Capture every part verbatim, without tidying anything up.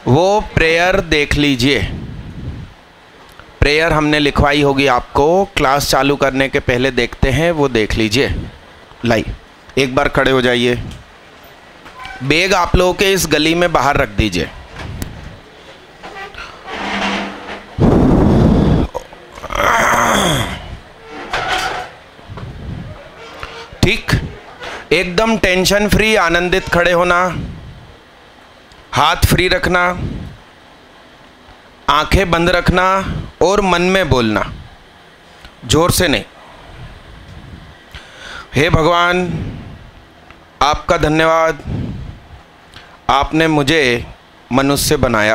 वो प्रेयर देख लीजिए। प्रेयर हमने लिखवाई होगी आपको, क्लास चालू करने के पहले देखते हैं, वो देख लीजिए। लाई एक बार खड़े हो जाइए। बैग आप लोगों के इस गली में बाहर रख दीजिए। ठीक, एकदम टेंशन फ्री, आनंदित खड़े होना, हाथ फ्री रखना, आंखें बंद रखना और मन में बोलना, जोर से नहीं। हे भगवान, आपका धन्यवाद, आपने मुझे मनुष्य बनाया।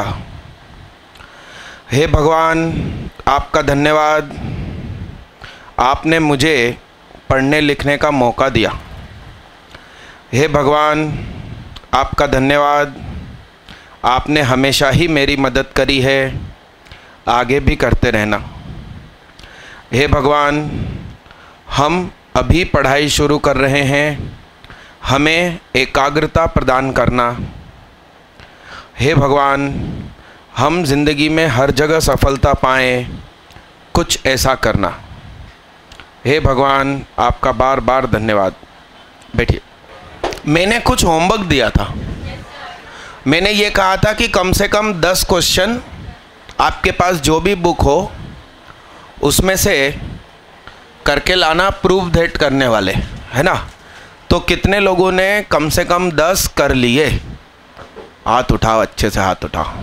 हे भगवान, आपका धन्यवाद, आपने मुझे पढ़ने लिखने का मौका दिया। हे भगवान, आपका धन्यवाद, आपने हमेशा ही मेरी मदद करी है, आगे भी करते रहना। हे भगवान, हम अभी पढ़ाई शुरू कर रहे हैं, हमें एकाग्रता प्रदान करना। हे भगवान, हम जिंदगी में हर जगह सफलता पाएं, कुछ ऐसा करना। हे भगवान, आपका बार बार धन्यवाद। बैठिए। मैंने कुछ होमवर्क दिया था। मैंने ये कहा था कि कम से कम दस क्वेश्चन आपके पास जो भी बुक हो उसमें से करके लाना, प्रूव दैट करने वाले, है ना। तो कितने लोगों ने कम से कम दस कर लिए? हाथ उठाओ, अच्छे से हाथ उठाओ।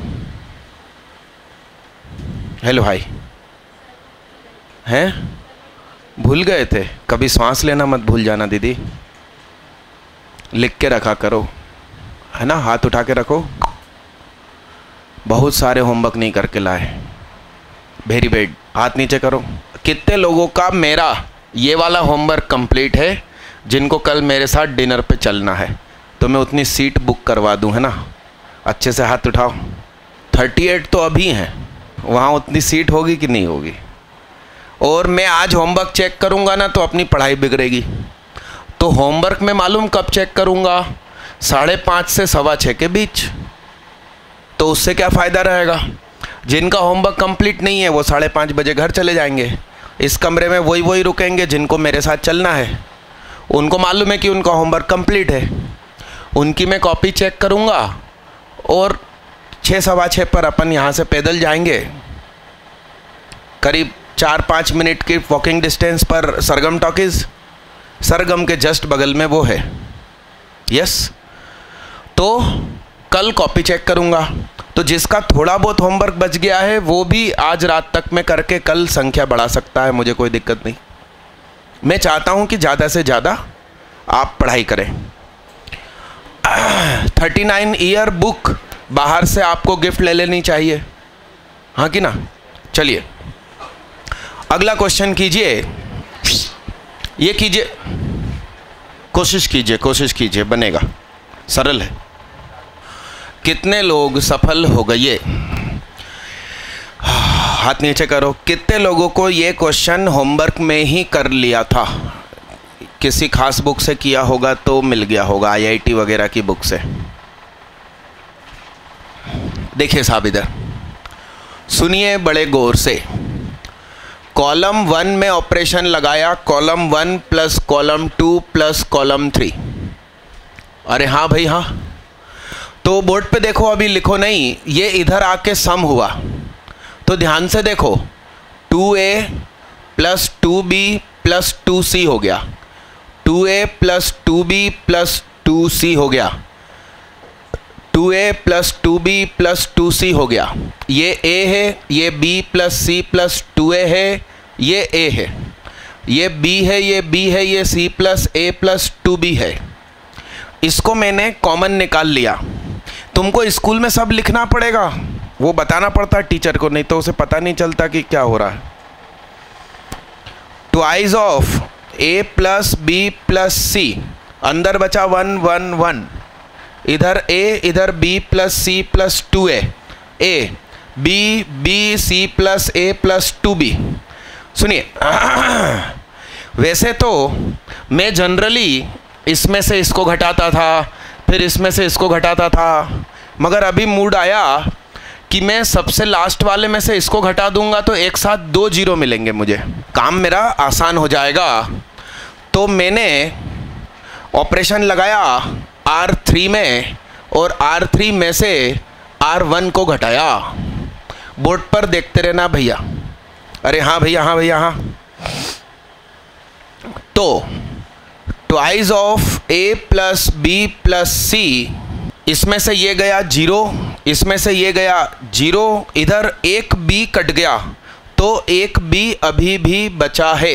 हेलो भाई, हैं? भूल गए थे? कभी सांस लेना मत भूल जाना दीदी, लिख के रखा करो, है ना। हाथ उठा के रखो। बहुत सारे होमवर्क नहीं करके लाए, वेरी बैड। हाथ नीचे करो। कितने लोगों का मेरा ये वाला होमवर्क कंप्लीट है जिनको कल मेरे साथ डिनर पे चलना है? तो मैं उतनी सीट बुक करवा दूं, है ना। अच्छे से हाथ उठाओ। थर्टी एट तो अभी हैं, वहाँ उतनी सीट होगी कि नहीं होगी? और मैं आज होमवर्क चेक करूँगा ना तो अपनी पढ़ाई बिगड़ेगी। तो होमवर्क में मालूम कब चेक करूँगा? साढ़े पाँच से सवा छः के बीच। तो उससे क्या फ़ायदा रहेगा? जिनका होमवर्क कंप्लीट नहीं है वो साढ़े पाँच बजे घर चले जाएंगे। इस कमरे में वही वही रुकेंगे जिनको मेरे साथ चलना है। उनको मालूम है कि उनका होमवर्क कंप्लीट है। उनकी मैं कॉपी चेक करूँगा और छः सवा छः पर अपन यहाँ से पैदल जाएंगे। करीब चार पाँच मिनट की वॉकिंग डिस्टेंस पर सरगम टॉकीज़, सरगम के जस्ट बगल में वो है। यस, तो कल कॉपी चेक करूँगा। तो जिसका थोड़ा बहुत होमवर्क बच गया है वो भी आज रात तक में करके कल संख्या बढ़ा सकता है, मुझे कोई दिक्कत नहीं। मैं चाहता हूँ कि ज़्यादा से ज़्यादा आप पढ़ाई करें। थर्टी नाइन ईयर बुक बाहर से आपको गिफ्ट ले लेनी चाहिए, हाँ कि ना। चलिए अगला क्वेश्चन कीजिए। ये कीजिए, कोशिश कीजिए, कोशिश कीजिए, बनेगा, सरल है। कितने लोग सफल हो गए? हाथ नीचे करो। कितने लोगों को ये क्वेश्चन होमवर्क में ही कर लिया था? किसी खास बुक से किया होगा तो मिल गया होगा, आईआईटी वगैरह की बुक से। देखिए साहब, इधर सुनिए बड़े गौर से। कॉलम वन में ऑपरेशन लगाया, column one plus column two plus column three. अरे हाँ भाई हाँ। तो बोर्ड पे देखो, अभी लिखो नहीं, ये इधर आके सम हुआ। तो ध्यान से देखो, two A plus two B plus two C हो गया, two A plus two B plus two C हो गया, two A plus two B plus two C हो गया। ये ए है, ये B plus C plus two A है, ये ए है, ये बी है, ये बी है, ये C plus A plus two B है। इसको मैंने कॉमन निकाल लिया। तुमको स्कूल में सब लिखना पड़ेगा, वो बताना पड़ता है टीचर को, नहीं तो उसे पता नहीं चलता कि क्या हो रहा है। Twice of A plus B plus C, अंदर बचा वन वन वन, इधर ए इधर B plus C plus two A, A B B C plus A plus two B. सुनिए, वैसे तो मैं जनरली इसमें से इसको घटाता था, फिर इसमें से इसको घटाता था, मगर अभी मूड आया कि मैं सबसे लास्ट वाले में से इसको घटा दूंगा तो एक साथ दो जीरो मिलेंगे मुझे, काम मेरा आसान हो जाएगा। तो मैंने ऑपरेशन लगाया आर थ्री में और आर थ्री में से आर वन को घटाया। बोर्ड पर देखते रहना भैया। अरे हाँ भैया, हाँ भैया, हाँ। तो twice of A plus B plus C, इसमें से ये गया जीरो, इसमें से ये गया जीरो, इधर एक बी कट गया तो एक बी अभी भी बचा है।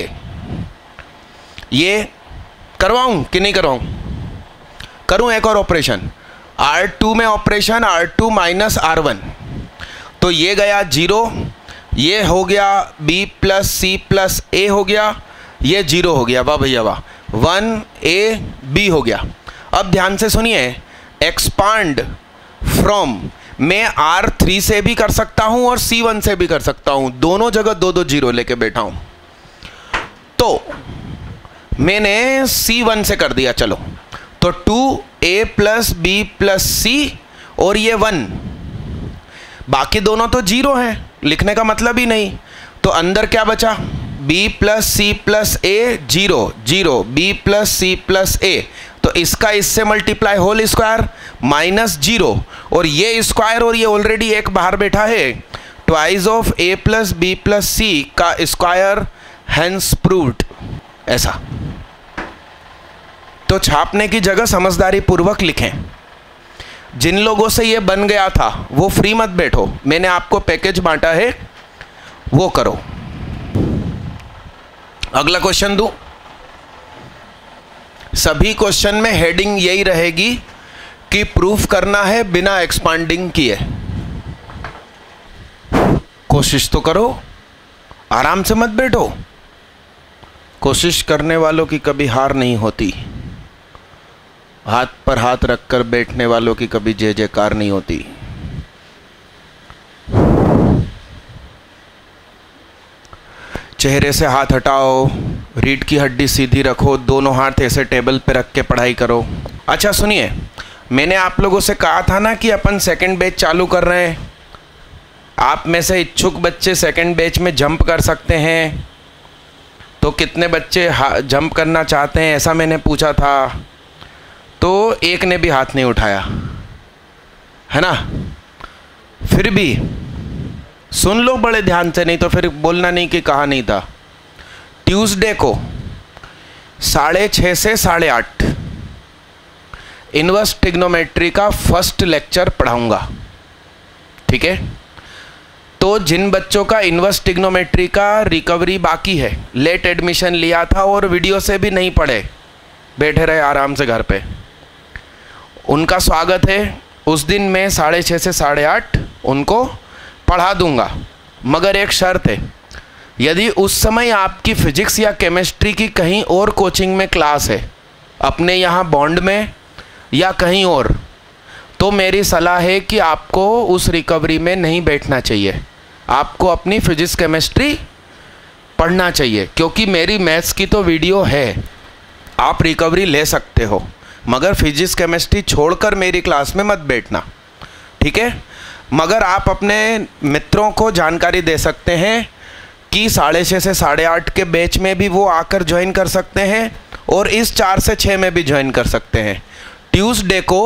ये करवाऊं कि नहीं करवाऊं? करूं एक और ऑपरेशन, आर टू में operation R two minus R one, तो ये गया जीरो, ये हो गया B plus C plus A हो गया, ये जीरो हो गया। वाह भैया वाह, वन ए बी हो गया। अब ध्यान से सुनिए, एक्सपांड फ्रॉम मैं आर थ्री से भी कर सकता हूं और सी वन से भी कर सकता हूं, दोनों जगह दो दो जीरो लेके बैठा हूं। तो मैंने सी वन से कर दिया, चलो तो two A plus B plus C और ये वन, बाकी दोनों तो जीरो हैं, लिखने का मतलब ही नहीं। तो अंदर क्या बचा, b plus C plus A, zero zero, b plus C plus A, तो इसका इससे multiply whole square minus zero, और ये स्क्वायर और ये ऑलरेडी एक बाहर बैठा है, twice of A plus B plus C का स्क्वायर हेंस प्रूव्ड। ऐसा तो छापने की जगह समझदारी पूर्वक लिखें। जिन लोगों से ये बन गया था वो फ्री मत बैठो, मैंने आपको पैकेज बांटा है, वो करो। अगला क्वेश्चन दूं। सभी क्वेश्चन में हेडिंग यही रहेगी कि प्रूफ करना है बिना एक्सपांडिंग किए। कोशिश तो करो, आराम से मत बैठो। कोशिश करने वालों की कभी हार नहीं होती, हाथ पर हाथ रखकर बैठने वालों की कभी जय जयकार नहीं होती। चेहरे से हाथ हटाओ, रीढ़ की हड्डी सीधी रखो, दोनों हाथ ऐसे टेबल पे रख के पढ़ाई करो। अच्छा सुनिए, मैंने आप लोगों से कहा था ना कि अपन सेकंड बैच चालू कर रहे हैं। आप में से इच्छुक बच्चे सेकंड बैच में जंप कर सकते हैं, तो कितने बच्चे जंप करना चाहते हैं ऐसा मैंने पूछा था, तो एक ने भी हाथ नहीं उठाया, है ना। फिर भी सुन लो बड़े ध्यान से, नहीं तो फिर बोलना नहीं कि कहा नहीं था। ट्यूसडे को साढ़े छः से साढ़े आठ इनवर्स ट्रिग्नोमेट्री का फर्स्ट लेक्चर पढ़ाऊंगा, ठीक है। तो जिन बच्चों का इनवर्स ट्रिग्नोमेट्री का रिकवरी बाकी है, लेट एडमिशन लिया था और वीडियो से भी नहीं पढ़े, बैठे रहे आराम से घर पे, उनका स्वागत है। उस दिन मैं साढ़े छः से साढ़े आठ उनको पढ़ा दूंगा, मगर एक शर्त है, यदि उस समय आपकी फिजिक्स या केमिस्ट्री की कहीं और कोचिंग में क्लास है, अपने यहाँ बॉन्ड में या कहीं और, तो मेरी सलाह है कि आपको उस रिकवरी में नहीं बैठना चाहिए, आपको अपनी फिजिक्स केमिस्ट्री पढ़ना चाहिए। क्योंकि मेरी मैथ्स की तो वीडियो है, आप रिकवरी ले सकते हो, मगर फिजिक्स केमिस्ट्री छोड़कर मेरी क्लास में मत बैठना, ठीक है। मगर आप अपने मित्रों को जानकारी दे सकते हैं कि साढ़े छः से साढ़े आठ के बैच में भी वो आकर ज्वाइन कर सकते हैं और इस चार से छः में भी ज्वाइन कर सकते हैं। ट्यूसडे को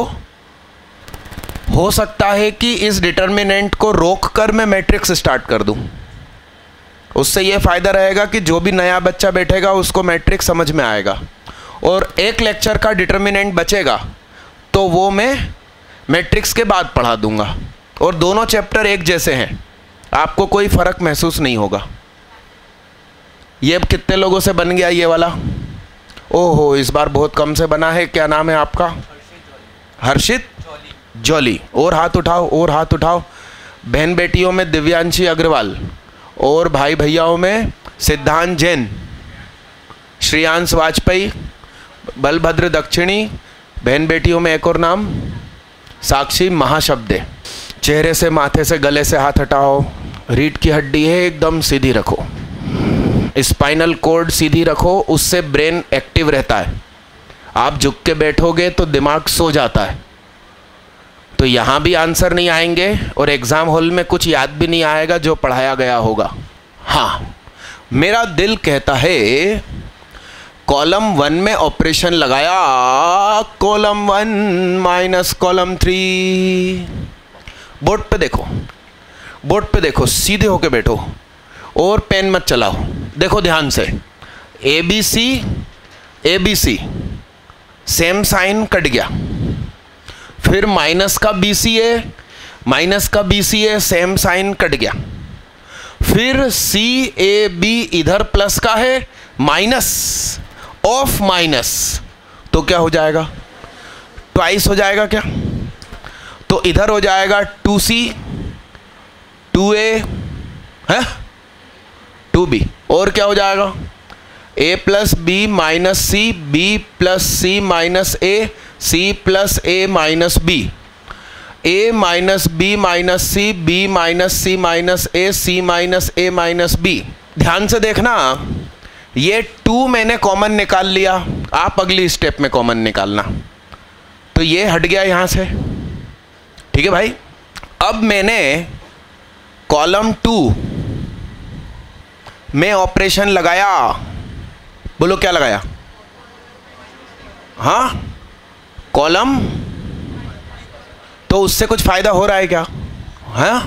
हो सकता है कि इस डिटर्मिनेंट को रोक कर मैं मैट्रिक्स स्टार्ट कर दूं, उससे ये फ़ायदा रहेगा कि जो भी नया बच्चा बैठेगा उसको मैट्रिक्स समझ में आएगा, और एक लेक्चर का डिटर्मिनेंट बचेगा तो वो मैं मैट्रिक्स के बाद पढ़ा दूंगा, और दोनों चैप्टर एक जैसे हैं, आपको कोई फ़र्क महसूस नहीं होगा। ये अब कितने लोगों से बन गया ये वाला? ओहो, इस बार बहुत कम से बना है। क्या नाम है आपका? हर्षित जॉली। और हाथ उठाओ, और हाथ उठाओ। बहन बेटियों में दिव्यांशी अग्रवाल, और भाई भैयाओं में सिद्धांत जैन, श्रेयांश वाजपेयी, बलभद्र दक्षिणी। बहन बेटियों में एक और नाम साक्षी महाशब्दे। चेहरे से, माथे से, गले से हाथ हटाओ। रीढ़ की हड्डी है एकदम सीधी रखो, स्पाइनल कॉर्ड सीधी रखो, उससे ब्रेन एक्टिव रहता है। आप झुक के बैठोगे तो दिमाग सो जाता है, तो यहाँ भी आंसर नहीं आएंगे और एग्ज़ाम हॉल में कुछ याद भी नहीं आएगा जो पढ़ाया गया होगा। हाँ, मेरा दिल कहता है कॉलम वन में ऑपरेशन लगाया, column one minus column three. Board पे देखो, बोर्ड पे देखो, सीधे होके बैठो और पेन मत चलाओ। देखो ध्यान से, A B C A B C same sign cut गया, फिर माइनस का बी सी ए, माइनस का B C A same sign cut गया, फिर सी ए बी इधर प्लस का है, माइनस ऑफ माइनस, तो क्या हो जाएगा, ट्वाइस हो जाएगा क्या, तो इधर हो जाएगा टू सी टू ए है टू बी, और क्या हो जाएगा a plus B minus C, B plus C minus A, C plus A minus B, a minus B minus C, B minus C minus A, C minus A minus B. ध्यान से देखना, ये to मैंने common निकाल लिया, आप अगली step में कॉमन निकालना, तो ये हट गया यहाँ से, ठीक है भाई। अब मैंने कॉलम टू में ऑपरेशन लगाया, बोलो क्या लगाया, हाँ कॉलम, तो उससे कुछ फायदा हो रहा है क्या, हाँ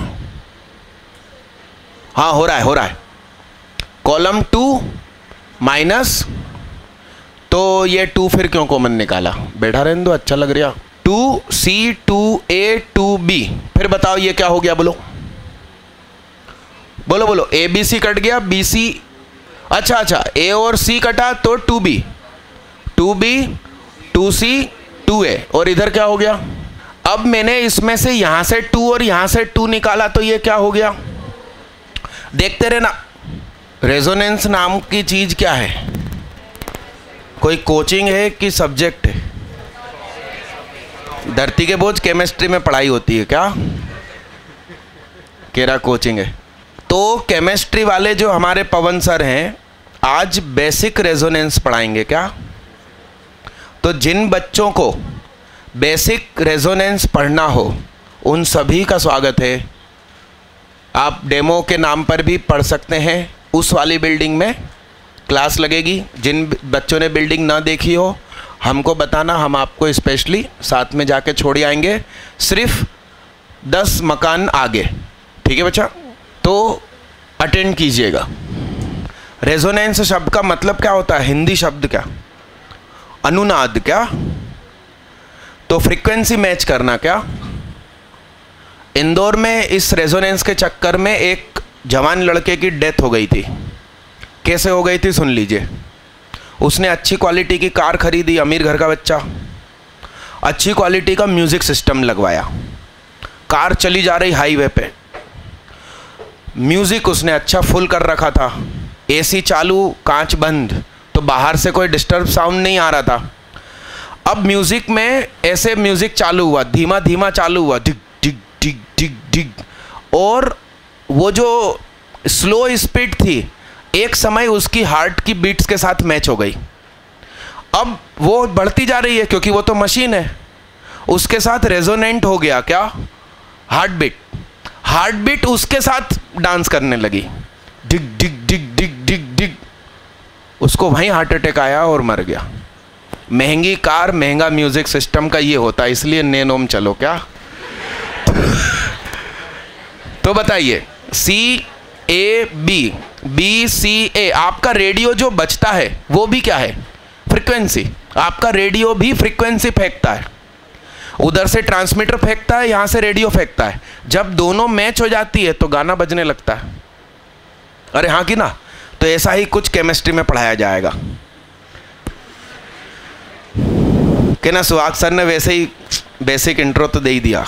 हाँ हो रहा है, हो रहा है। कॉलम टू माइनस, तो ये टू फिर क्यों कॉमन निकाला, बैठा रहने दो, अच्छा लग रहा। Two C two A two B, फिर बताओ ये क्या हो गया, बोलो बोलो बोलो, ए बी सी कट गया, बी सी, अच्छा अच्छा ए और सी कटा तो two B, two B two C two A, और इधर क्या हो गया। अब मैंने इसमें से यहां से टू और यहां से टू निकाला, तो ये क्या हो गया, देखते रहना। रेजोनेंस नाम की चीज क्या है, कोई कोचिंग है कि सब्जेक्ट है, धरती के बोझ केमिस्ट्री में पढ़ाई होती है क्या, केरा कोचिंग है। तो केमिस्ट्री वाले जो हमारे पवन सर हैं आज बेसिक रेजोनेंस पढ़ाएंगे क्या, तो जिन बच्चों को बेसिक रेजोनेंस पढ़ना हो उन सभी का स्वागत है। आप डेमो के नाम पर भी पढ़ सकते हैं, उस वाली बिल्डिंग में क्लास लगेगी। जिन बच्चों ने बिल्डिंग ना देखी हो हमको बताना, हम आपको स्पेशली साथ में जाके छोड़ आएंगे, सिर्फ दस मकान आगे, ठीक है बच्चा, तो अटेंड कीजिएगा। रेजोनेंस शब्द का मतलब क्या होता है, हिंदी शब्द क्या, अनुनाद क्या, तो फ्रीक्वेंसी मैच करना क्या। इंदौर में इस रेजोनेंस के चक्कर में एक जवान लड़के की डेथ हो गई थी। कैसे हो गई थी सुन लीजिए। उसने अच्छी क्वालिटी की कार खरीदी, अमीर घर का बच्चा, अच्छी क्वालिटी का म्यूज़िक सिस्टम लगवाया, कार चली जा रही हाईवे पे, म्यूज़िक उसने अच्छा फुल कर रखा था, एसी चालू, कांच बंद, तो बाहर से कोई डिस्टर्ब साउंड नहीं आ रहा था। अब म्यूज़िक में ऐसे म्यूज़िक चालू हुआ, धीमा धीमा चालू हुआ, डिग डिग डिग डिग डिग, और वो जो स्लो स्पीड थी एक समय उसकी हार्ट की बीट्स के साथ मैच हो गई। अब वो बढ़ती जा रही है क्योंकि वो तो मशीन है, उसके साथ रेजोनेंट हो गया क्या, हार्ट बीट, हार्ट बीट उसके साथ डांस करने लगी, डिग डिग डिग डिग डिग डिग, उसको वहीं हार्ट अटैक आया और मर गया। महंगी कार महंगा म्यूजिक सिस्टम का ये होता है, इसलिए नैनोम चलो क्या। तो बताइए, सी ए बी, बी सी ए, आपका रेडियो जो बजता है वो भी क्या है, फ्रीक्वेंसी। आपका रेडियो भी फ्रीक्वेंसी फेंकता है, उधर से ट्रांसमीटर फेंकता है, यहाँ से रेडियो फेंकता है। जब दोनों मैच हो जाती है तो गाना बजने लगता है। अरे हाँ कि ना, तो ऐसा ही कुछ केमिस्ट्री में पढ़ाया जाएगा कि ना। सुहाग सर ने वैसे ही बेसिक इंट्रो तो दे ही दिया।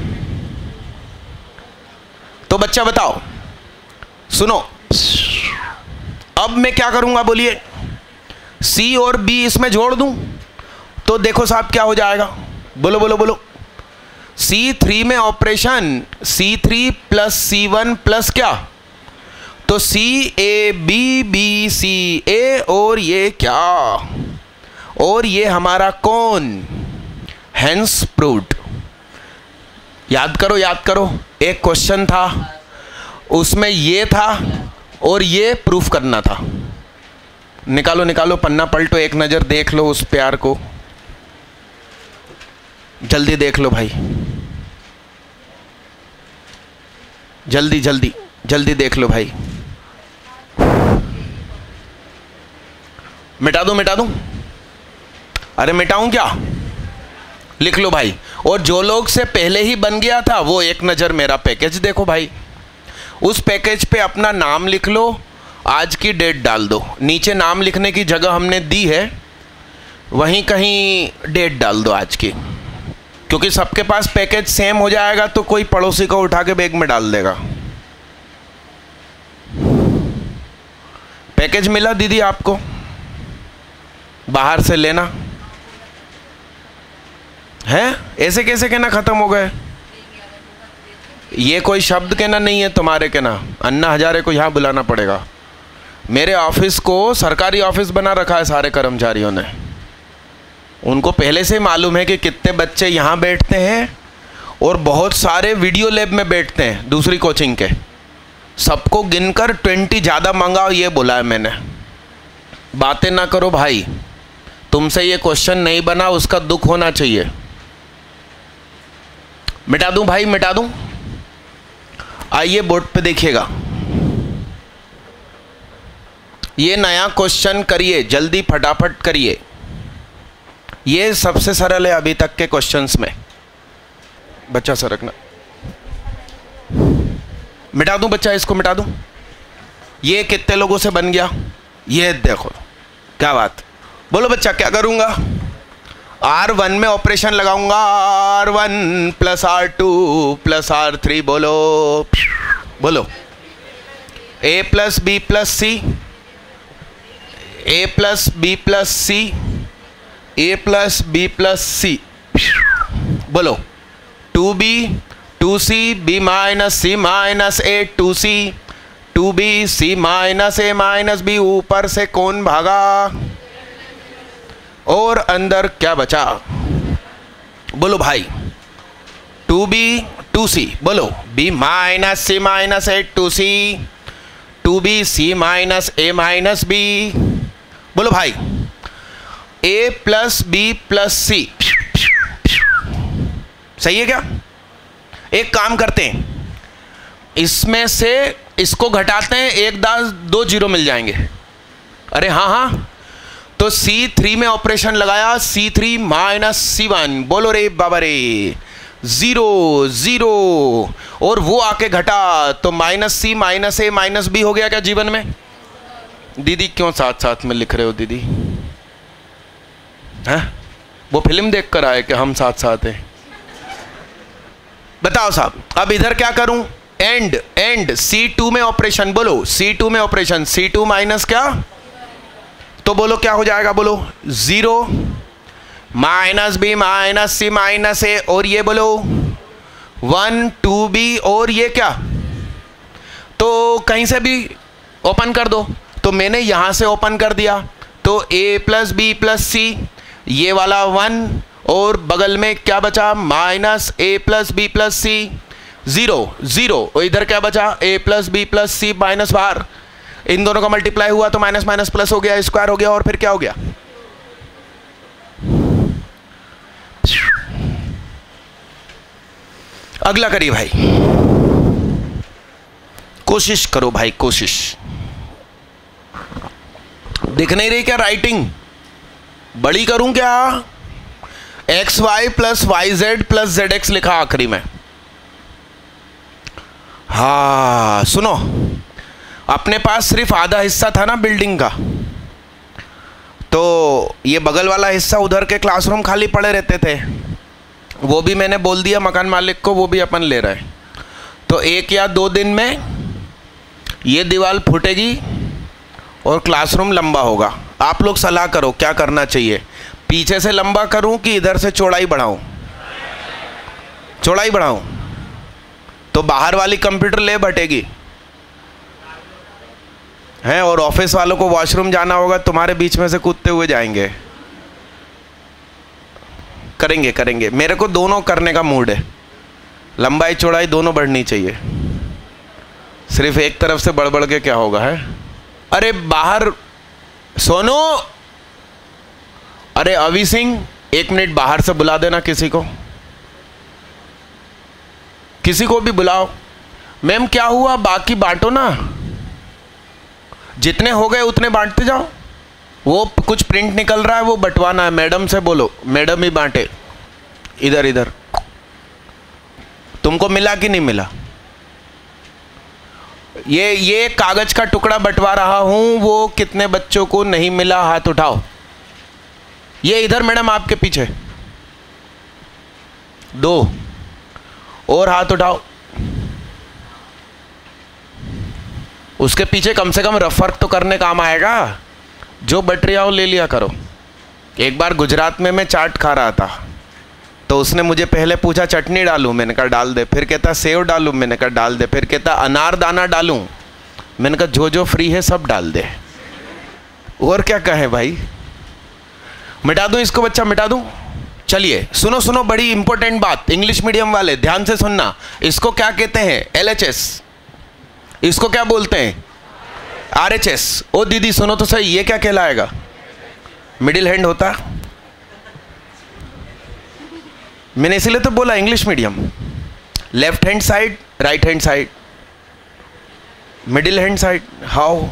तो बच्चा बताओ, सुनो, अब मैं क्या करूंगा बोलिए, सी और बी इसमें जोड़ दूं तो देखो साहब क्या हो जाएगा, बोलो बोलो बोलो। सी थ्री में operation C three plus C one plus क्या, तो सी ए बी बी सी ए, और ये क्या, और ये हमारा कौन, हेंस प्रूव्ड। याद करो याद करो, एक क्वेश्चन था उसमें ये था और ये प्रूफ करना था। निकालो निकालो पन्ना पलटो, एक नज़र देख लो उस प्यार को, जल्दी देख लो भाई, जल्दी जल्दी जल्दी देख लो भाई। मिटा दूं मिटा दूं? अरे मिटाऊं क्या? लिख लो भाई। और जो लोग से पहले ही बन गया था वो एक नज़र मेरा पैकेज देखो भाई, उस पैकेज पे अपना नाम लिख लो, आज की डेट डाल दो, नीचे नाम लिखने की जगह हमने दी है, वहीं कहीं डेट डाल दो आज की, क्योंकि सबके पास पैकेज सेम हो जाएगा तो कोई पड़ोसी को उठा के बैग में डाल देगा। पैकेज मिला दीदी आपको, बाहर से लेना है? ऐसे कैसे कहना खत्म हो गए? ये कोई शब्द कहना नहीं है तुम्हारे कहना, अन्ना हजारे को यहाँ बुलाना पड़ेगा। मेरे ऑफिस को सरकारी ऑफिस बना रखा है सारे कर्मचारियों ने, उनको पहले से मालूम है कि कितने बच्चे यहाँ बैठते हैं और बहुत सारे वीडियो लैब में बैठते हैं दूसरी कोचिंग के, सबको गिनकर ट्वेंटी ज़्यादा मंगाओ ये बोला है मैंने। बातें ना करो भाई, तुमसे ये क्वेश्चन नहीं बना उसका दुख होना चाहिए। मिटा दूं भाई मिटा दूं? आइए बोर्ड पे देखिएगा, ये नया क्वेश्चन करिए, जल्दी फटाफट करिए, ये सबसे सरल है अभी तक के क्वेश्चंस में। बच्चा सरकना, मिटा दूं बच्चा, इसको मिटा दूं? ये कितने लोगों से बन गया? ये देखो क्या बात, बोलो बच्चा क्या करूंगा? आर वन में ऑपरेशन लगाऊंगा, R one plus R two plus R three, बोलो बोलो, A plus B plus C, A plus B plus C, A plus B plus C, बोलो two B two C, B minus C minus A, two C two B, C minus A minus B, ऊपर से कौन भागा और अंदर क्या बचा? बोलो भाई, टू बी टू सी, बोलो B minus C minus A, two C two B, C minus A minus B, बोलो भाई A plus B plus C, सही है क्या? एक काम करते हैं, इसमें से इसको घटाते हैं, एक दास दो जीरो मिल जाएंगे। अरे हाँ हाँ, तो सी थ्री में ऑपरेशन लगाया, C three minus C one, बोलो रे बाबा रे, जीरो जीरो, और वो आके घटा तो minus C minus A minus B हो गया क्या जीवन में? दीदी क्यों साथ साथ में लिख रहे हो दीदी? हैं? वो फिल्म देख कर आए कि हम साथ साथ हैं? बताओ साहब, अब इधर क्या करूं? एंड एंड सी टू में ऑपरेशन, बोलो सी टू में ऑपरेशन, सी टू माइनस क्या, तो बोलो क्या हो जाएगा? बोलो zero minus B minus C minus A, और ये बोलो वन टू बी, और ये क्या, तो कहीं से भी ओपन कर दो, तो मैंने यहां से ओपन कर दिया, तो A plus B plus C, ये वाला वन, और बगल में क्या बचा? Minus A plus B plus C, zero zero, और इधर क्या बचा? A plus B plus C minus बाहर, इन दोनों का मल्टीप्लाई हुआ तो माइनस माइनस प्लस हो गया, स्क्वायर हो गया, और फिर क्या हो गया? अगला करिए भाई, कोशिश करो भाई, कोशिश। दिख नहीं रही क्या राइटिंग? बड़ी करूं क्या? X Y plus Y Z plus Z X लिखा आखिरी में। हाँ सुनो, अपने पास सिर्फ आधा हिस्सा था ना बिल्डिंग का, तो ये बगल वाला हिस्सा उधर के क्लासरूम खाली पड़े रहते थे, वो भी मैंने बोल दिया मकान मालिक को, वो भी अपन ले रहे हैं। तो एक या दो दिन में ये दीवार फूटेगी और क्लासरूम लंबा होगा। आप लोग सलाह करो क्या करना चाहिए, पीछे से लंबा करूं कि इधर से चौड़ाई बढ़ाऊं? चौड़ाई बढ़ाऊं तो बाहर वाली कंप्यूटर लैब हटेगी हैं, और ऑफिस वालों को वॉशरूम जाना होगा, तुम्हारे बीच में से कूदते हुए जाएंगे। करेंगे करेंगे, मेरे को दोनों करने का मूड है, लंबाई चौड़ाई दोनों बढ़नी चाहिए, सिर्फ एक तरफ से बढ़ बढ़ के क्या होगा है। अरे बाहर सोनू, अरे अवी सिंह एक मिनट बाहर से बुला देना किसी को, किसी को भी बुलाओ। मैम क्या हुआ, बाकी बांटो ना, जितने हो गए उतने बांटते जाओ। वो कुछ प्रिंट निकल रहा है वो बंटवाना है, मैडम से बोलो, मैडम ही बांटे। इधर इधर तुमको मिला कि नहीं मिला? ये ये कागज का टुकड़ा बंटवा रहा हूं, वो कितने बच्चों को नहीं मिला हाथ उठाओ। ये इधर मैडम आपके पीछे दो और हाथ उठाओ। उसके पीछे कम से कम रफ वर्क तो करने काम आएगा। जो बट रहा हो ले लिया करो। एक बार गुजरात में मैं चाट खा रहा था, तो उसने मुझे पहले पूछा चटनी डालूं, मैंने कहा डाल दे। फिर कहता सेव डालूं, मैंने कहा डाल दे। फिर कहता अनार दाना डालूं, मैंने कहा जो जो फ्री है सब डाल दे। और क्या कहे भाई, मिटा दूं इसको बच्चा, मिटा दूं? चलिए सुनो सुनो, बड़ी इंपॉर्टेंट बात, इंग्लिश मीडियम वाले ध्यान से सुनना। इसको क्या कहते हैं? L H S. इसको क्या बोलते हैं? R H S. ओ दीदी सुनो तो सही, ये क्या कहलाएगा? मिडिल हैंड होता। मैंने इसीलिए तो बोला English medium. Left hand side, right hand side, middle hand side. How?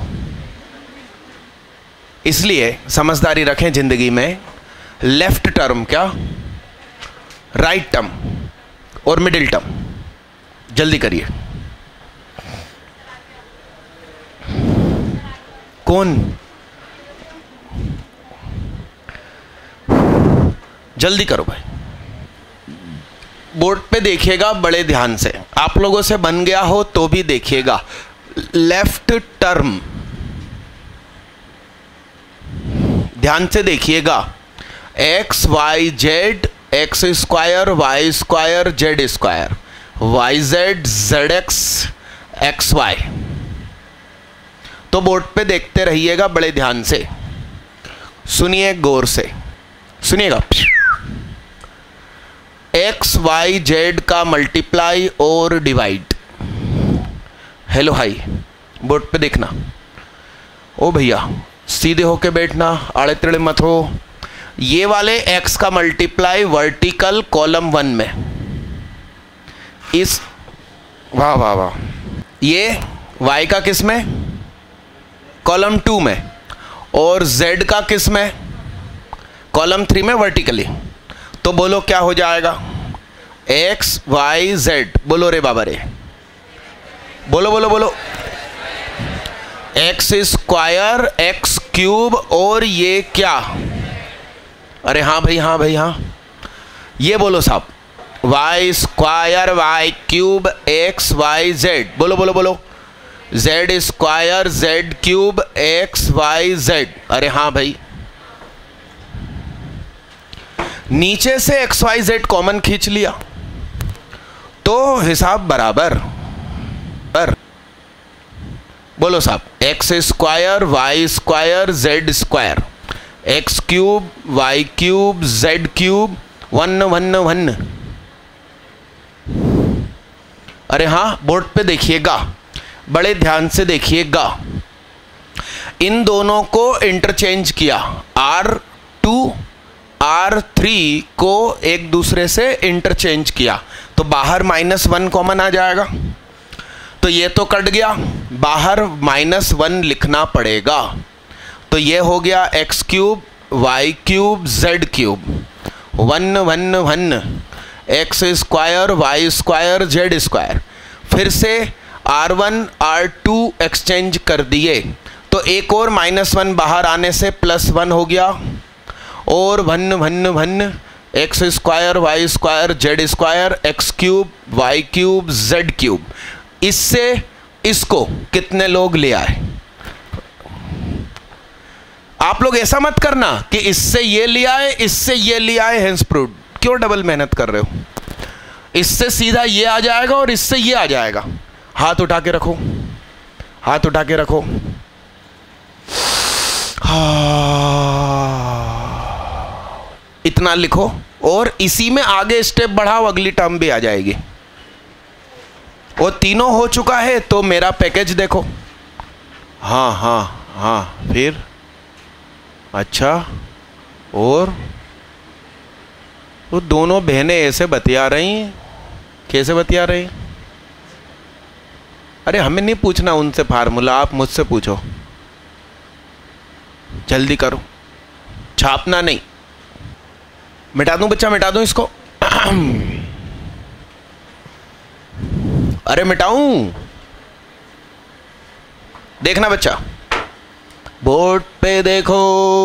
इसलिए समझदारी रखें जिंदगी में। लेफ्ट टर्म क्या, राइट टर्म और मिडिल टर्म। जल्दी करिए। कौन? जल्दी करो भाई। बोर्ड पे देखिएगा बड़े ध्यान से, आप लोगों से बन गया हो तो भी देखिएगा। लेफ्ट टर्म, ध्यान से देखिएगा। X Y Z, x square Y square Z square, Y Z Z X X Y. तो बोर्ड पे देखते रहिएगा बड़े ध्यान से, सुनिए गौर से, सुनिएगा। एक्स वाई जेड का मल्टीप्लाई और डिवाइड। हेलो हाई, बोर्ड पे देखना। ओ भैया सीधे होके बैठना, आड़े तिड़े मत हो। ये वाले एक्स का मल्टीप्लाई वर्टिकल कॉलम वन में, इस वाह वाह वाह। ये वाई का किस में? कॉलम टू में। और जेड का किस में? कॉलम थ्री में वर्टिकली। तो बोलो क्या हो जाएगा? X Y Z. बोलो रे बाबा रे, बोलो बोलो बोलो। एक्स स्क्वायर एक्स क्यूब और ये क्या? अरे हाँ भाई, हाँ भाई, हाँ। ये बोलो साहब, Y square Y cube X Y Z. बोलो बोलो बोलो। Z square Z cube X Y Z. अरे हाँ भाई। नीचे से एक्स वाई जेड कॉमन खींच लिया तो हिसाब बराबर पर। बोलो साहब, X square Y square Z square, x cube Y cube Z cube, one one one. अरे हाँ, बोर्ड पे देखिएगा, बड़े ध्यान से देखिएगा। इन दोनों को इंटरचेंज किया, आर टू आर थ्री को एक दूसरे से इंटरचेंज किया तो बाहर माइनस वन कॉमन आ जाएगा। तो ये तो कट गया, बाहर माइनस वन लिखना पड़ेगा। तो ये हो गया X cube Y cube Z cube, one one one, x square Y square Z square. फिर से R one R two exchange कर दिए तो एक और माइनस वन बाहर आने से प्लस वन हो गया। और one one one, x square Y square Z square, x cube Y cube Z cube. इससे इसको कितने लोग ले आए? आप लोग ऐसा मत करना कि इससे ये लिया है इससे ये लिया है, हेंस प्रूव्ड। क्यों डबल मेहनत कर रहे हो? इससे सीधा ये आ जाएगा और इससे ये आ जाएगा। हाथ उठा के रखो, हाथ उठा के रखो। इतना लिखो और इसी में आगे स्टेप बढ़ाओ, अगली टर्म भी आ जाएगी। वो तीनों हो चुका है तो मेरा पैकेज देखो। हाँ हाँ हाँ, फिर अच्छा, और वो दोनों बहनें ऐसे बतिया रही हैं, कैसे बतिया रही? अरे हमें नहीं पूछना उनसे फार्मूला, आप मुझसे पूछो, जल्दी करो, छापना नहीं। मिटा दूं बच्चा, मिटा दूं इसको? अरे मिटाऊं? देखना बच्चा, बोर्ड पे देखो,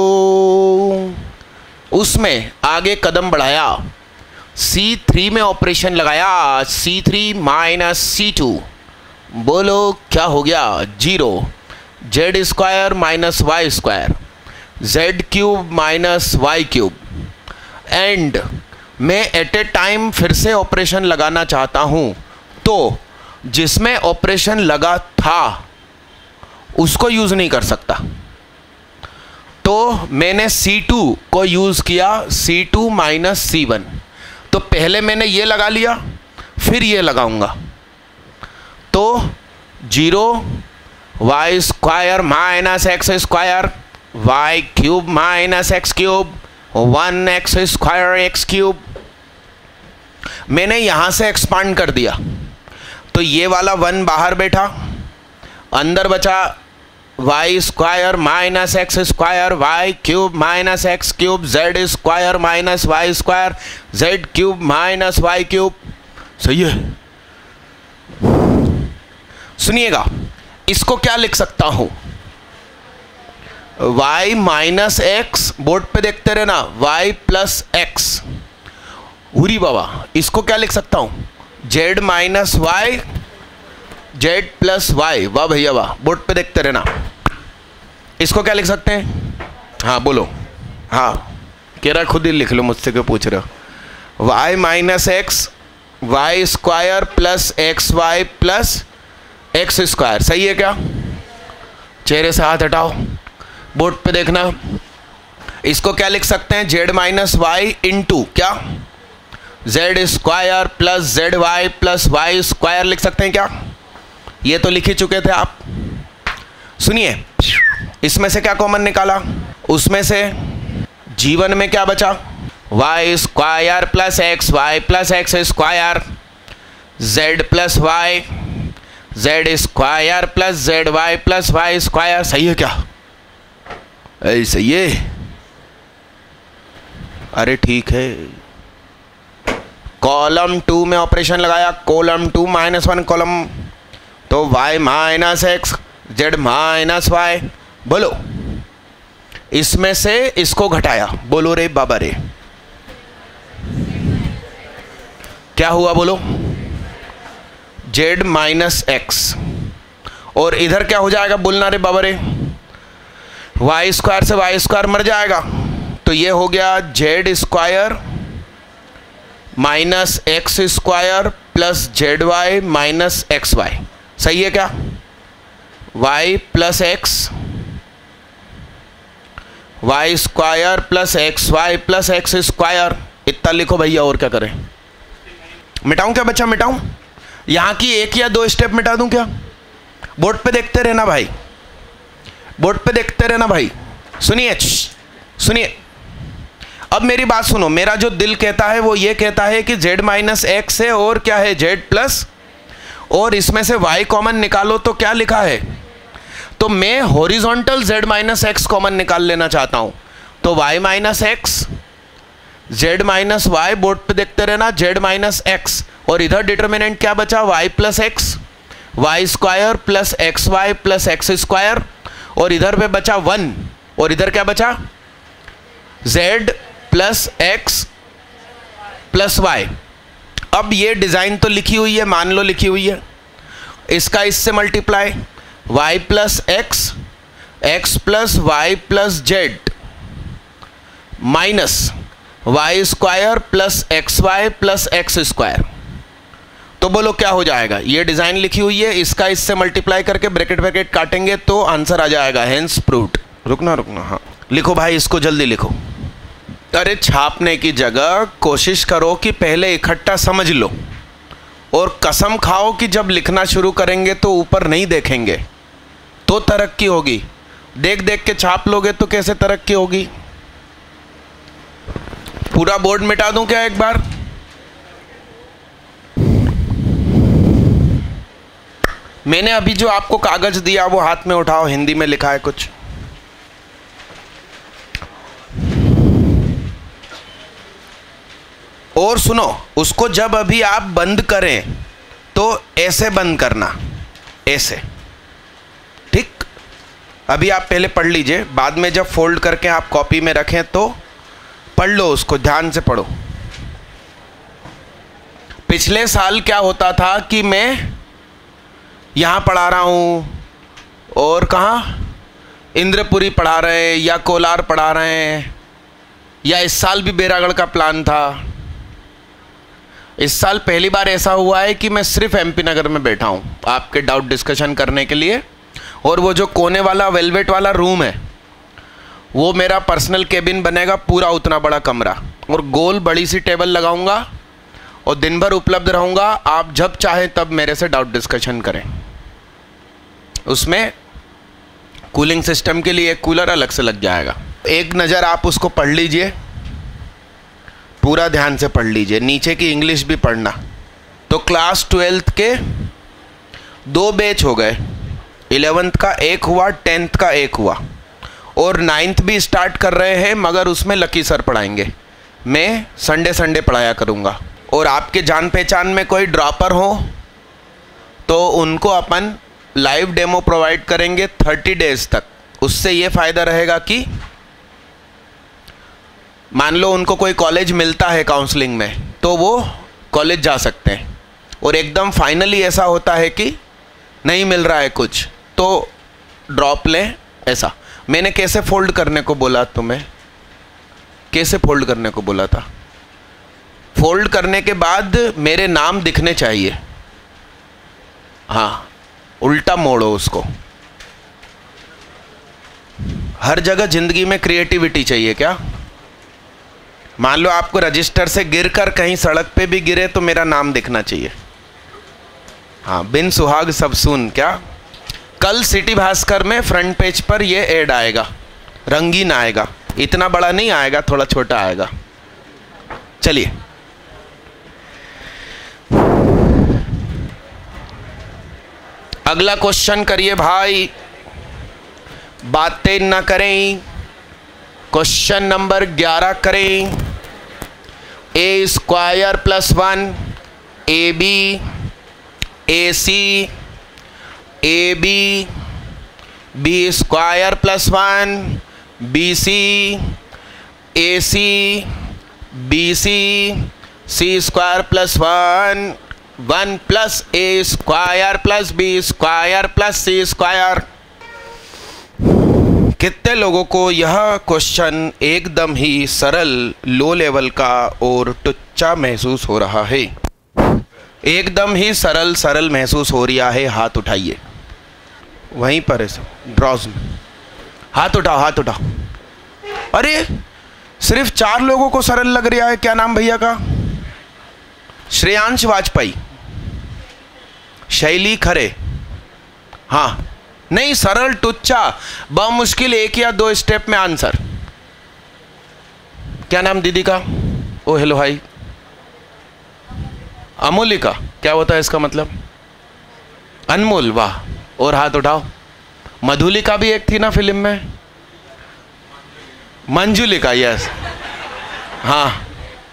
उसमें आगे कदम बढ़ाया, सी थ्री में ऑपरेशन लगाया, C three minus C two, बोलो क्या हो गया? Zero. Z square minus Y square, Z cube minus Y cube. And मैं एट ए टाइम फिर से ऑपरेशन लगाना चाहता हूं, तो जिसमें ऑपरेशन लगा था उसको यूज नहीं कर सकता, तो मैंने सी टू को यूज किया, C two minus C one. तो पहले मैंने ये लगा लिया, फिर ये लगाऊंगा, तो zero Y square minus x square, Y cube minus X cube, one x square x cube. मैंने यहां से एक्सपांड कर दिया, तो ये वाला वन बाहर बैठा, अंदर बचा Y square minus x square, Y cube minus X cube, Z square minus Y square, Z cube minus Y cube. सही है? सुनिएगा, इसको क्या लिख सकता हूं? y माइनस एक्स, बोर्ड पे देखते रहना, y प्लस एक्स। उरी बाबा, इसको क्या लिख सकता हूं? z minus Y, Z plus Y. वाह भैया वाह, बोर्ड पे देखते रहना। इसको क्या लिख सकते हैं? हाँ बोलो। हाँ कह रहा, खुद ही लिख लो, मुझसे क्यों पूछ रहे हो? y minus x, y square plus x Y plus x square. सही है क्या? चेहरे से हाथ हटाओ, बोर्ड पे देखना। इसको क्या लिख सकते हैं? जेड माइनस वाई इंटू क्या? Z square plus z y plus y square लिख सकते हैं क्या? ये तो लिख ही चुके थे आप। सुनिए, इसमें से क्या कॉमन निकाला? उसमें से जीवन में क्या बचा? Y square plus x Y plus x square, z plus Y, z square plus z y plus y square. सही है क्या? ऐसे ये, अरे ठीक है। कॉलम टू में ऑपरेशन लगाया, column two minus one column, तो y minus x, z minus y. बोलो, इसमें से इसको घटाया, बोलो रे बाबा रे, क्या हुआ बोलो? जेड माइनस एक्स, और इधर क्या हो जाएगा बोलना रे बाबा रे? वाई स्क्वायर से वाई स्क्वायर मर जाएगा, तो ये हो गया z square minus x square plus z y minus x y. सही है क्या? y plus x, y square plus x Y plus x square, इतना लिखो भैया, और क्या करें? मिटाऊं क्या बच्चा? मिटाऊं? यहां की एक या दो स्टेप मिटा दूं क्या? बोर्ड पे देखते रहना भाई, बोर्ड पे देखते रहना भाई। सुनिए सुनिए, अब मेरी बात सुनो। मेरा जो दिल कहता है वो ये कहता है कि z माइनस एक्स है और क्या है? z प्लस, और इसमें से y कॉमन निकालो, तो क्या लिखा है? तो मैं horizontal z minus x common निकाल लेना चाहता हूं, तो y minus x, z minus y, board पे देखते रहना, z माइनस एक्स, और इधर डिटर्मिनेंट क्या बचा? y plus x, y square plus x Y plus x square, और इधर पे बचा वन, और इधर क्या बचा? z plus x plus y. अब ये डिज़ाइन तो लिखी हुई है, मान लो लिखी हुई है, इसका इससे multiply, y plus x, x plus y plus z minus Y square plus x Y plus x square. तो बोलो क्या हो जाएगा? ये डिज़ाइन लिखी हुई है, इसका इससे मल्टीप्लाई करके ब्रैकेट ब्रैकेट काटेंगे तो आंसर आ जाएगा, हेंस प्रूव्ड। रुकना रुकना, हाँ लिखो भाई, इसको जल्दी लिखो। अरे छापने की जगह कोशिश करो कि पहले इकट्ठा समझ लो, और कसम खाओ कि जब लिखना शुरू करेंगे तो ऊपर नहीं देखेंगे तो तरक्की होगी। देख देख के छाप लोगे तो कैसे तरक्की होगी? पूरा बोर्ड मिटा दूं क्या एक बार? मैंने अभी जो आपको कागज दिया वो हाथ में उठाओ, हिंदी में लिखा है कुछ। और सुनो, उसको जब अभी आप बंद करें तो ऐसे बंद करना, ऐसे, ठीक? अभी आप पहले पढ़ लीजिए, बाद में जब फोल्ड करके आप कॉपी में रखें तो पढ़ लो, उसको ध्यान से पढ़ो। पिछले साल क्या होता था कि मैं यहाँ पढ़ा रहा हूँ और कहाँ इंद्रपुरी पढ़ा रहे हैं या कोलार पढ़ा रहे हैं, या इस साल भी बेरागढ़ का प्लान था। इस साल पहली बार ऐसा हुआ है कि मैं सिर्फ एमपी नगर में बैठा हूँ आपके डाउट डिस्कशन करने के लिए, और वो जो कोने वाला वेलवेट वाला रूम है वो मेरा पर्सनल केबिन बनेगा, पूरा उतना बड़ा कमरा, और गोल बड़ी सी टेबल लगाऊंगा और दिन भर उपलब्ध रहूँगा। आप जब चाहें तब मेरे से डाउट डिस्कशन करें। उसमें कूलिंग सिस्टम के लिए एक कूलर अलग से लग जाएगा। एक नज़र आप उसको पढ़ लीजिए, पूरा ध्यान से पढ़ लीजिए, नीचे की इंग्लिश भी पढ़ना। तो क्लास ट्वेल्थ के दो बैच हो गए, इलेवेंथ का एक हुआ, टेंथ का एक हुआ, और नाइन्थ भी स्टार्ट कर रहे हैं, मगर उसमें लकी सर पढ़ाएंगे। मैं संडे संडे पढ़ाया करूँगा। और आपके जान पहचान में कोई ड्रॉपर हो तो उनको अपन लाइव डेमो प्रोवाइड करेंगे थर्टी डेज तक। उससे ये फ़ायदा रहेगा कि मान लो उनको कोई कॉलेज मिलता है काउंसलिंग में तो वो कॉलेज जा सकते हैं, और एकदम फाइनली ऐसा होता है कि नहीं मिल रहा है कुछ तो ड्रॉप लें। ऐसा मैंने कैसे फोल्ड करने को बोला तुम्हें? कैसे फोल्ड करने को बोला था? फोल्ड करने के बाद मेरे नाम दिखने चाहिए। हाँ, उल्टा मोड़ो उसको। हर जगह जिंदगी में क्रिएटिविटी चाहिए क्या? मान लो आपको रजिस्टर से गिरकर कहीं सड़क पे भी गिरे तो मेरा नाम दिखना चाहिए। हाँ, बिन सुहाग सब सुन। क्या कल सिटी भास्कर में फ्रंट पेज पर ये ऐड आएगा, रंगीन आएगा, इतना बड़ा नहीं आएगा, थोड़ा छोटा आएगा। चलिए, अगला क्वेश्चन करिए भाई, बातें ना करें। क्वेश्चन नंबर ग्यारह करें। A square plus one a b a c A B b square plus one b C a c b c c square plus one one plus a square plus b square plus c square. कितने लोगों को यह question एकदम ही सरल, low level का और टुच्चा महसूस हो रहा है? एकदम ही सरल सरल महसूस हो रहा है? हाथ उठाइए, वहीं पर है सब ड्रॉज में। हाथ उठाओ, हाथ उठाओ। अरे सिर्फ चार लोगों को सरल लग रहा है। क्या नाम भैया का? श्रेयांश वाजपेयी, शैली खरे। हाँ, नहीं सरल टुच्चा, बमुश्किल एक या दो स्टेप में आंसर। क्या नाम दीदी का? ओ हेलो हाई। अमूलिका, क्या होता है इसका मतलब? अनमोल, वाह। और हाथ उठाओ। मधुलिका भी एक थी ना फिल्म में, मंजुलिका, यस। हाँ,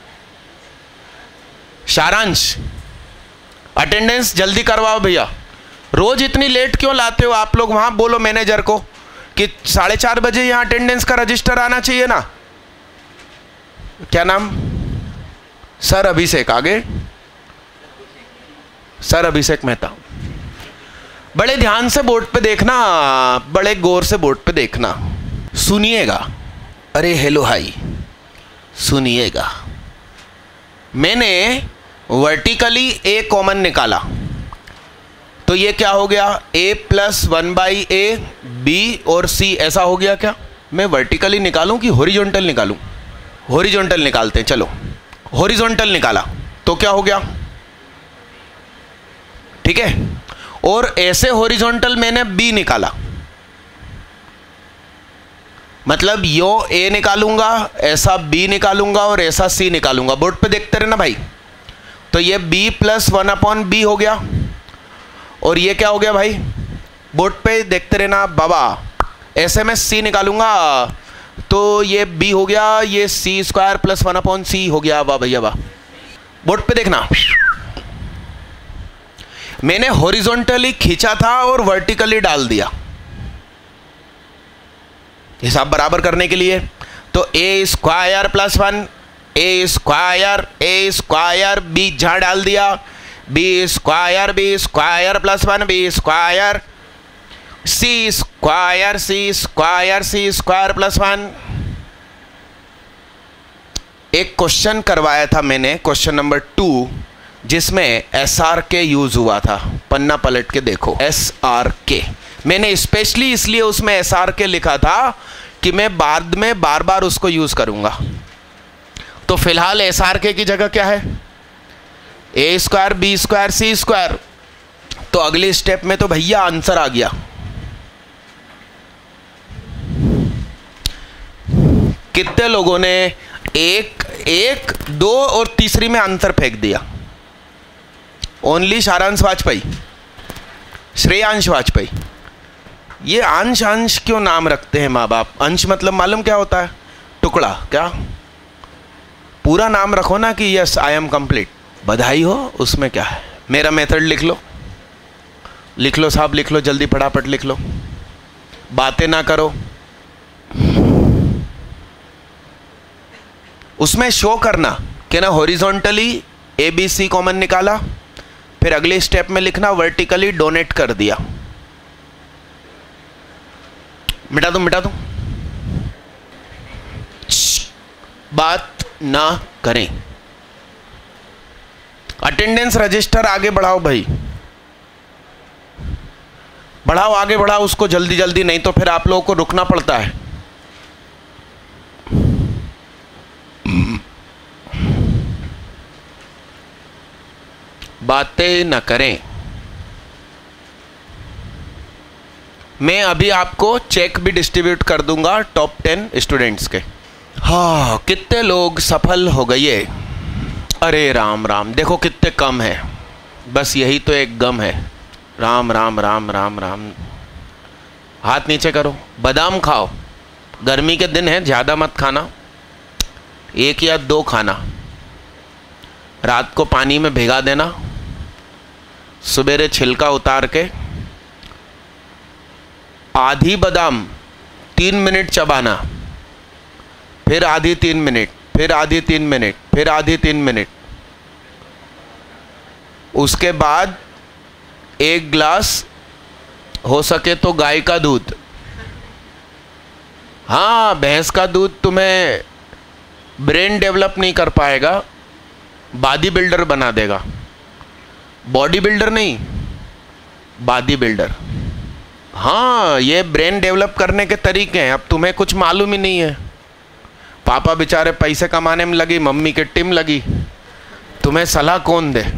सारांश। अटेंडेंस जल्दी करवाओ भैया। रोज इतनी लेट क्यों लाते हो आप लोग? वहां बोलो मैनेजर को कि साढ़े चार बजे यहां अटेंडेंस का रजिस्टर आना चाहिए ना। क्या नाम? सर अभिषेक। आगे? सर अभिषेक मेहता। बड़े ध्यान से बोर्ड पे देखना, बड़े गौर से बोर्ड पे देखना, सुनिएगा। अरे हेलो हाई, सुनिएगा। मैंने वर्टिकली ए कॉमन निकाला तो ये क्या हो गया? A plus one by a, b और सी, ऐसा हो गया क्या? मैं वर्टिकली निकालूं कि हॉरिजॉन्टल निकालूं? हॉरिजॉन्टल निकालते हैं, चलो। हॉरिजॉन्टल निकाला तो क्या हो गया? ठीक है। और ऐसे हॉरिजॉन्टल मैंने बी निकाला, मतलब यो ए निकालूंगा, ऐसा बी निकालूंगा और ऐसा सी निकालूंगा। बोर्ड पे देखते रहना भाई। तो ये B plus one upon b हो गया, और ये क्या हो गया भाई, बोर्ड पे देखते रहना बाबा। ऐसे में सी निकालूंगा तो ये बी हो गया, ये c square plus one upon c हो गया। वाह भैया वाह। बोर्ड पे देखना, मैंने हॉरिजॉन्टली खींचा था और वर्टिकली डाल दिया हिसाब बराबर करने के लिए। तो a square plus one, a square, a square, b जहां डाल दिया, b square, b square plus one, b square, c square, c square, c square plus one. एक क्वेश्चन करवाया था मैंने, क्वेश्चन नंबर टू, जिसमें एस आर के use हुआ था। पन्ना पलट के देखो, एस आर के। मैंने स्पेशली इसलिए उसमें एस आर के लिखा था कि मैं बाद में बार बार उसको यूज करूंगा। तो फिलहाल एस आर के की जगह क्या है, a square, b square, c square. तो अगली स्टेप में तो भैया आंसर आ गया। कितने लोगों ने एक एक दो और तीसरी में आंसर फेंक दिया? ओनली सारांश वाजपेयी, श्रेयांश वाजपेयी। ये अंश अंश क्यों नाम रखते हैं माँ बाप? अंश मतलब मालूम क्या होता है? टुकड़ा। क्या पूरा नाम रखो ना कि यस आई एम कंप्लीट, बधाई हो। उसमें क्या है? मेरा मेथड लिख लो, लिख लो साहब, लिख लो जल्दी, फटाफट लिख लो, बातें ना करो। उसमें शो करना कि ना horizontally a B c common निकाला, फिर अगले स्टेप में लिखना वर्टिकली डोनेट कर दिया। मिटा दूं, मिटा दूं, बात ना करें। अटेंडेंस रजिस्टर आगे बढ़ाओ भाई, बढ़ाओ, आगे बढ़ाओ उसको जल्दी जल्दी, नहीं तो फिर आप लोगों को रुकना पड़ता है। बातें न करें। मैं अभी आपको चेक भी डिस्ट्रीब्यूट कर दूंगा टॉप टेन स्टूडेंट्स के। हाँ, कितने लोग सफल हो गए? अरे राम राम, देखो कितने कम है, बस यही तो एक गम है। राम राम राम राम राम। हाथ नीचे करो, बादाम खाओ, गर्मी के दिन है, ज़्यादा मत खाना, एक या दो खाना। रात को पानी में भिगा देना, सवेरे छिलका उतार के आधी बादाम तीन मिनट चबाना, फिर आधी तीन मिनट, फिर आधी तीन मिनट, फिर आधी तीन मिनट। उसके बाद एक ग्लास हो सके तो गाय का दूध। हाँ, भैंस का दूध तुम्हें ब्रेन डेवलप नहीं कर पाएगा, बॉडी बिल्डर बना देगा। बॉडी बिल्डर नहीं, बॉडी बिल्डर। हाँ, ये ब्रेन डेवलप करने के तरीके हैं, अब तुम्हें कुछ मालूम ही नहीं है। पापा बेचारे पैसे कमाने में लगी, मम्मी के टिम लगी, तुम्हें सलाह कौन दे?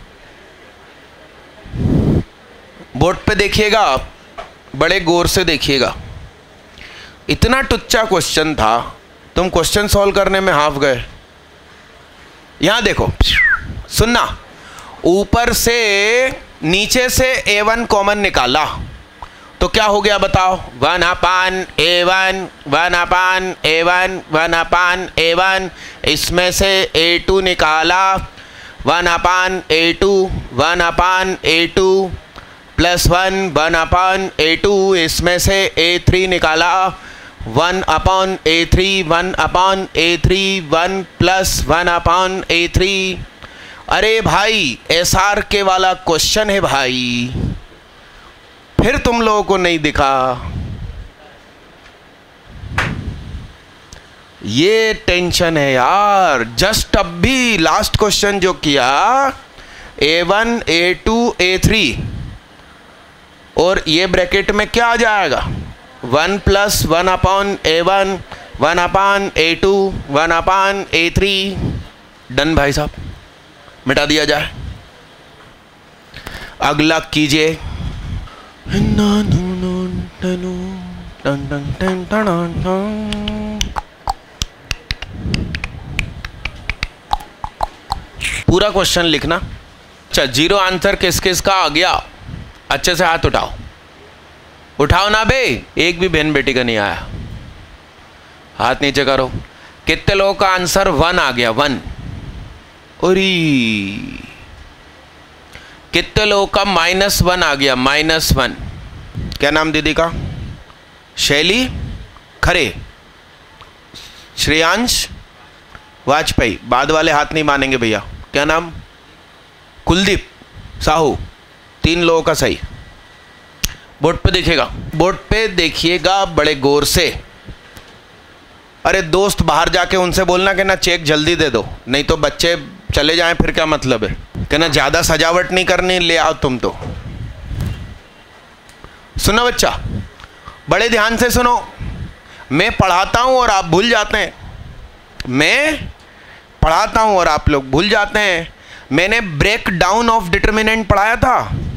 बोर्ड पे देखिएगा, बड़े गौर से देखिएगा। इतना टुच्चा क्वेश्चन था, तुम क्वेश्चन सॉल्व करने में हाफ गए। यहां देखो, सुनना, ऊपर से नीचे से ए वन कॉमन निकाला तो क्या हो गया बताओ? One upon a one, one upon a one, one upon a one. इसमें से ए टू निकाला, one upon a two, one upon a two plus one, one upon a two. इसमें से ए थ्री निकाला, one upon a three, one upon a three, one plus one upon a three. अरे भाई, S R के वाला question है भाई, फिर तुम लोगों को नहीं दिखा। ये टेंशन है यार। जस्ट अब भी लास्ट क्वेश्चन जो किया, a one, a two, a three, और ये ब्रैकेट में क्या आ जाएगा? One plus one upon a one, one upon a two, one upon a three. Done भाई साहब, मिटा दिया जाए। अगला कीजिए। पूरा क्वेश्चन लिखना। अच्छा, जीरो आंसर किस किस का आ गया? अच्छे से हाथ उठाओ, उठाओ ना बे, एक भी बहन बेटी का नहीं आया। हाथ नीचे करो। कितने लोगों का आंसर वन आ गया? वन। अरे कितने लोगों का माइनस वन आ गया? Minus one. क्या नाम दीदी का? शैली खरे, श्रेयांश वाजपेयी। बाद वाले हाथ नहीं मानेंगे भैया। क्या नाम? कुलदीप साहू। तीन लोगों का सही। बोर्ड पे देखिएगा, बोर्ड पे देखिएगा बड़े गौर से। अरे दोस्त बाहर जाके उनसे बोलना कि ना चेक जल्दी दे दो, नहीं तो बच्चे चले जाएं फिर क्या मतलब है। कि ना ज़्यादा सजावट नहीं करनी, ले आओ तुम तो। सुनो बच्चा, बड़े ध्यान से सुनो। मैं पढ़ाता हूं और आप भूल जाते हैं। मैं पढ़ाता हूं और आप लोग भूल जाते हैं। मैंने ब्रेक डाउन ऑफ डिटर्मिनेंट पढ़ाया था।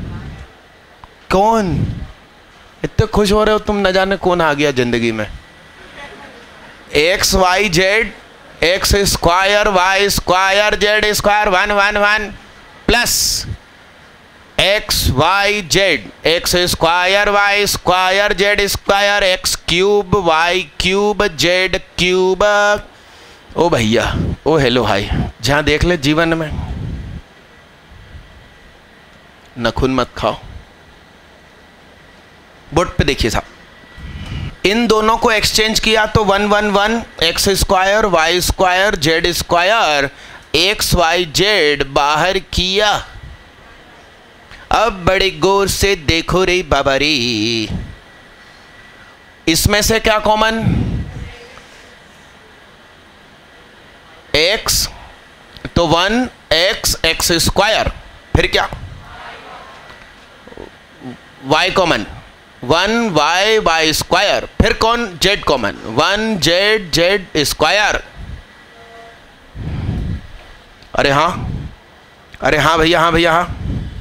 कौन? इतने खुश हो रहे हो तुम, न जाने कौन आ गया जिंदगी में। X Y Z, x square Y square Z square one one one plus x Y Z, x square Y square Z square x cube Y cube Z cube. ओ भैया, ओ हेलो हाय, जहां देख ले जीवन में नखून मत खाओ। बोर्ड पे देखिए साहब, इन दोनों को एक्सचेंज किया तो one one one, x square Y square Z square x Y z बाहर किया। अब बड़े गौर से देखो रे बाबा रे, इसमें से क्या कॉमन? एक्स तो वन एक्स एक्स स्क्वायर, फिर क्या? Y common, one y y square, फिर कौन? Z common, one z z square. अरे हाँ, अरे हाँ भैया, हाँ भैया हाँ।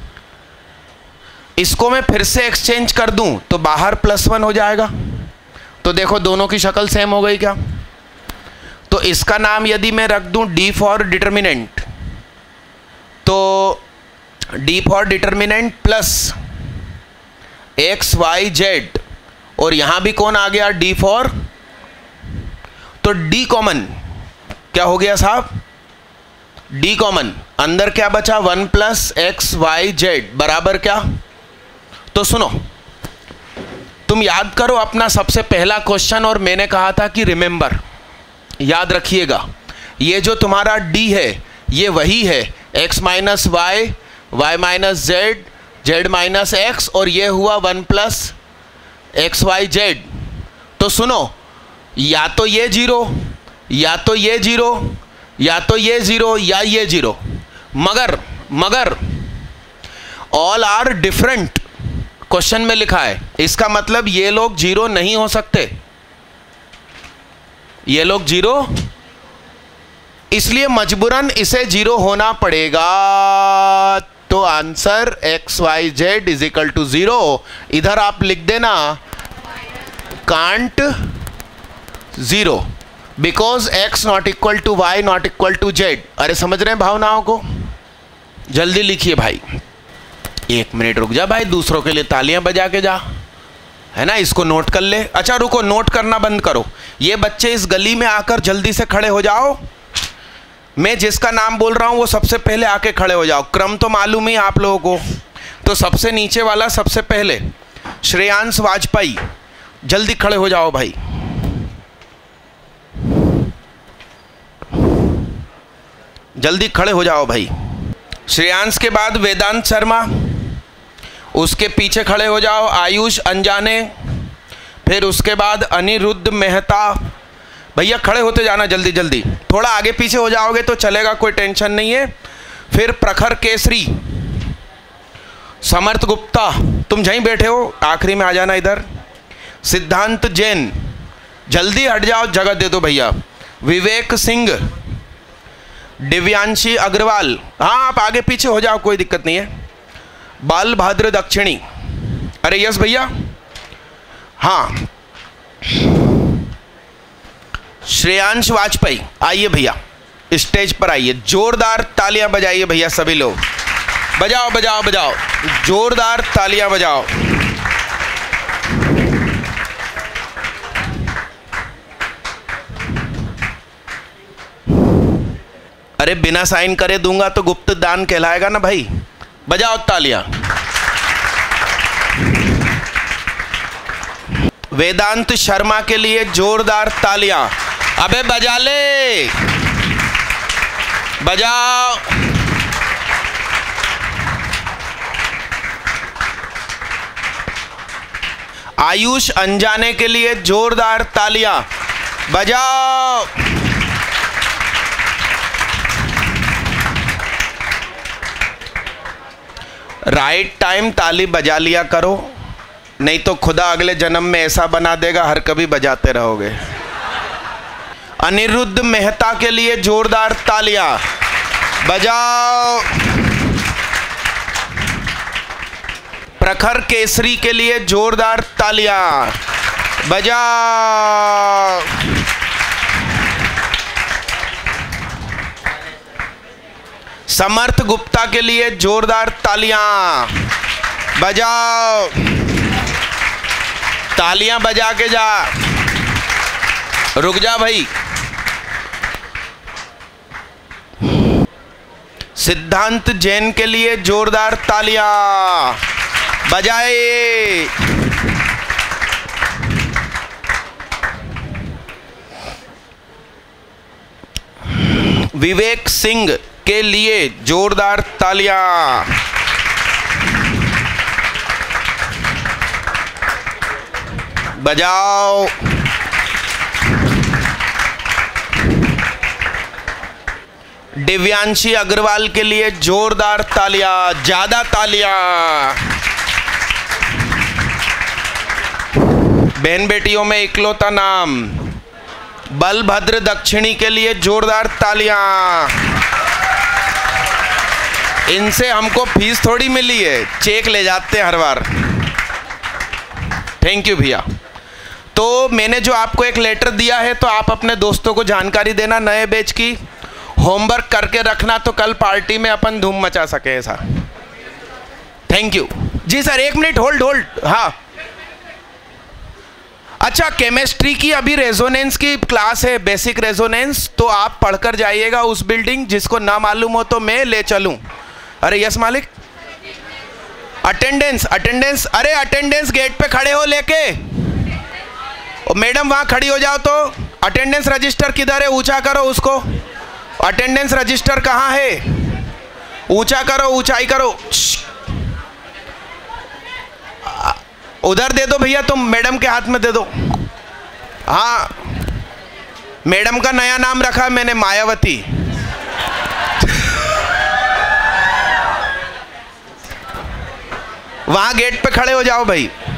इसको मैं फिर से एक्सचेंज कर दूं तो बाहर प्लस वन हो जाएगा। तो देखो दोनों की शक्ल सेम हो गई क्या? तो इसका नाम यदि मैं रख दूं डी फॉर डिटर्मिनेंट, तो D for determinant plus x Y z, और यहां भी कौन आ गया? D for. तो डी कॉमन क्या हो गया साहब? डी कॉमन, अंदर क्या बचा? One plus x Y z बराबर क्या? तो सुनो, तुम याद करो अपना सबसे पहला क्वेश्चन, और मैंने कहा था कि रिमेंबर, याद रखिएगा, ये जो तुम्हारा डी है ये वही है x minus y, y minus z, z minus x, और ये हुआ one plus x Y z. तो सुनो, या तो ये जीरो, या तो ये जीरो, या तो ये जीरो, या ये जीरो, मगर मगर ऑल आर डिफरेंट क्वेश्चन में लिखा है। इसका मतलब ये लोग जीरो नहीं हो सकते, ये लोग जीरो, इसलिए मजबूरन इसे जीरो होना पड़ेगा। तो answer x Y z is equal to zero. इधर आप लिख देना can't zero because x not equal to y not equal to z. अरे समझ रहे हैं भावनाओं को? जल्दी लिखिए भाई। एक मिनट रुक जा भाई, दूसरों के लिए तालियां बजा के जा, है ना? इसको नोट कर ले। अच्छा रुको, नोट करना बंद करो। ये बच्चे इस गली में आकर जल्दी से खड़े हो जाओ। मैं जिसका नाम बोल रहा हूं वो सबसे पहले आके खड़े हो जाओ। क्रम तो मालूम ही आप लोगों को। तो सबसे नीचे वाला सबसे पहले श्रेयांश वाजपेयी, जल्दी खड़े हो जाओ भाई। जल्दी खड़े हो जाओ भाई। श्रेयांश के बाद वेदांत शर्मा, उसके पीछे खड़े हो जाओ आयुष अंजाने, फिर उसके बाद अनिरुद्ध मेहता। भैया खड़े होते जाना जल्दी जल्दी, थोड़ा आगे पीछे हो जाओगे तो चलेगा, कोई टेंशन नहीं है। फिर प्रखर केसरी, समर्थ गुप्ता, तुम यहीं बैठे हो, आखिरी में आ जाना इधर। सिद्धांत जैन, जल्दी हट जाओ, जगह दे दो भैया। विवेक सिंह, दिव्यांशी अग्रवाल, हाँ आप आगे पीछे हो जाओ, कोई दिक्कत नहीं है। बलभद्र दक्षिणी। अरे यस भैया, हाँ। श्रेयांश वाजपेयी, आइए भैया स्टेज पर आइए, जोरदार तालियां बजाइए भैया सभी लोग, बजाओ बजाओ बजाओ, जोरदार तालियां बजाओ। अरे बिना साइन करे दूंगा तो गुप्त दान कहलाएगा ना भाई, बजाओ तालियां। वेदांत शर्मा के लिए जोरदार तालियां। अबे बजा ले, बजाओ। आयुष अंजाने के लिए जोरदार तालियां, बजाओ। राइट टाइम ताली बजा लिया करो, नहीं तो खुदा अगले जन्म में ऐसा बना देगा हर कभी बजाते रहोगे। अनिरुद्ध मेहता के लिए जोरदार तालियां, बजाओ। प्रखर केसरी के लिए जोरदार तालियां, बजाओ। समर्थ गुप्ता के लिए जोरदार तालियां, बजाओ। तालियां बजा के जा, रुक जा भाई। सिद्धांत जैन के लिए जोरदार तालियां, बजाए। विवेक सिंह के लिए जोरदार तालियां, बजाओ। दिव्यांशी अग्रवाल के लिए जोरदार तालियां, ज्यादा तालियां। बहन बेटियों में इकलौता नाम बलभद्र दक्षिणी के लिए जोरदार तालियां। इनसे हमको फीस थोड़ी मिली है, चेक ले जाते हैं हर बार। थैंक यू भैया। तो मैंने जो आपको एक लेटर दिया है, तो आप अपने दोस्तों को जानकारी देना नए बैच की, होमवर्क करके रखना, तो कल पार्टी में अपन धूम मचा सके ऐसा। Thank you ji sir. एक मिनट होल्ड होल्ड हाँ, अच्छा केमिस्ट्री की अभी रेजोनेंस की क्लास है, बेसिक रेजोनेंस, तो आप पढ़कर जाइएगा उस बिल्डिंग। जिसको ना मालूम हो तो मैं ले चलूं। अरे यस मालिक। अटेंडेंस अटेंडेंस अरे अटेंडेंस गेट पे खड़े हो लेके, मैडम वहां खड़ी हो जाओ। तो अटेंडेंस रजिस्टर किधर है, ऊंचा करो उसको। अटेंडेंस रजिस्टर कहाँ है, ऊंचा करो, ऊंचाई करो। उधर दे दो भैया, तुम मैडम के हाथ में दे दो। हाँ, मैडम का नया नाम रखा मैंने, मायावती। वहां गेट पे खड़े हो जाओ भाई।